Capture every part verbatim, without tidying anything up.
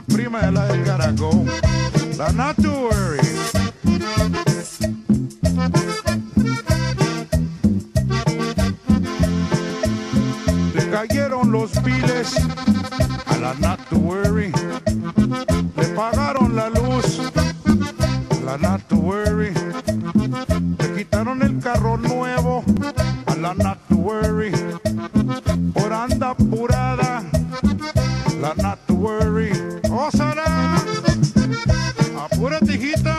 prima de la del caracol, la Not to Worry. Le cayeron los biles a la Not to Worry. Le pagaron la luz a la Not to Worry. Le quitaron el carro nuevo a la Not to Worry. Por anda apurada la Not to Worry. ¡Ósala! ¡Apúrate, hijita!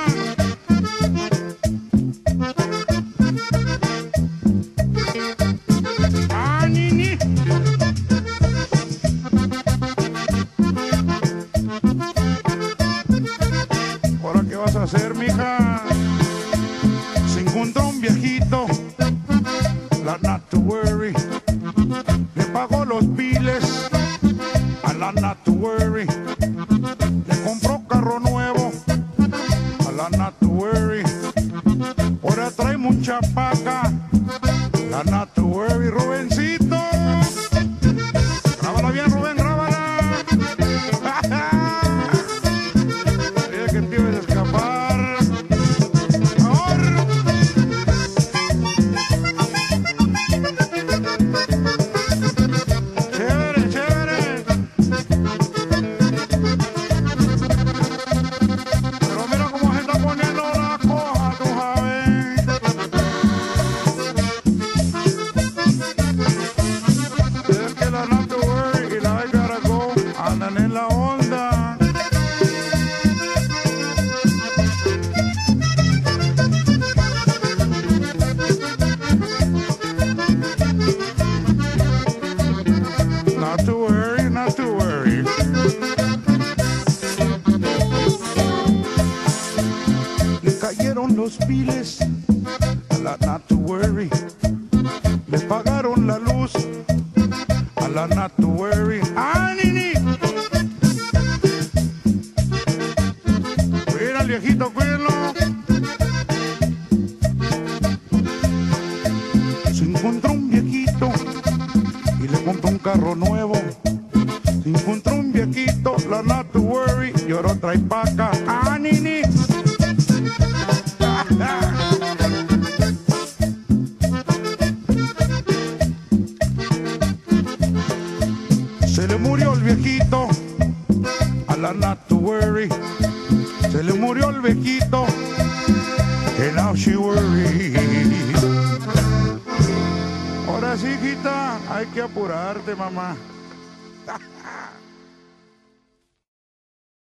¡Ah, niñi! ¿Ahora qué vas a hacer, mija? Se encontró un viejito, la Not to Worry. Le pagó los biles a la Not to Worry. Le compró carro nuevo a la Not to Worry. Ahora trae mucha paca la Not to Worry. Rubencito, grábala bien, Rubén, grábala. Creía que te ibas a escapar. Ahora. Chévere, chévere. Pero mira cómo se está poniendo la cosa, tú sabes. Es que la Not to Worry y la I Gotta Go andan en la onda. Not to worry, not to worry. Le cayeron los biles a la Not to Worry. Le pagaron la luz a la Not to Worry. ¡Ah, nini! Cuida al viejito, cuídenlo. Se encontró un viejito y le compró un carro nuevo. Se encontró un viejito, la Not to Worry, y ahora trae paca. ¡Ah, nini! Se le murió el viejito a la Not to Worry. Se le murió el viejito and now she worries. Ahora sí, hijita, hay que apurarte, mamá.